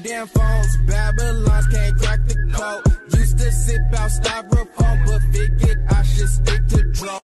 damn phones. Babylons can't crack the code. Used to sip out styrofoam, but figured I should stick to drugs.